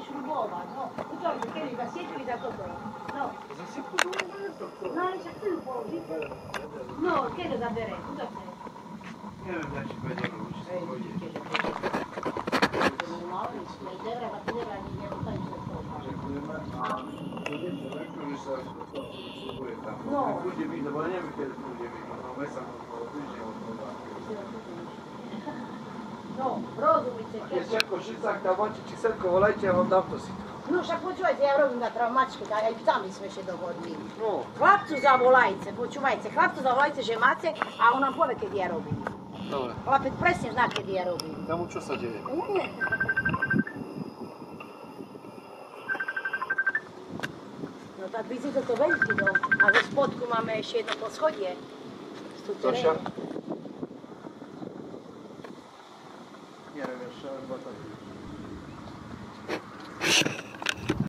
šrubovat, no. Utorite, kedy ga sjetili za toto? No. Za sekundu No, ale však chcem položiť. No, kedy zabere? Utorite. neviem, da će pa je dobro, uči se bolje. Normálne, ne dera, pa ti dera, ni ne ostaje što to. No. Bude biti, da bolje mi kada bude biti, ono vesam bliže od toga. No, rozumite, Je čeko šicak, ta moći čiksetko, volajte, ja vam dam to si. No, však počúvajte, ja robím na travmačke, aj sami sme ešte dohodli. No. Chlapcu zavolajte, počúvajte, chlapcu zavolajte, že máte a on nám povie, keď ja robím. Dobre. Chlapec presne zná, keď ja robím. Tamo čo sa deje? No tak vidíte, to veľký dom. A zo spodku máme ešte jedno poschodie. Toša? Nie wiem jeszcze, chyba tak.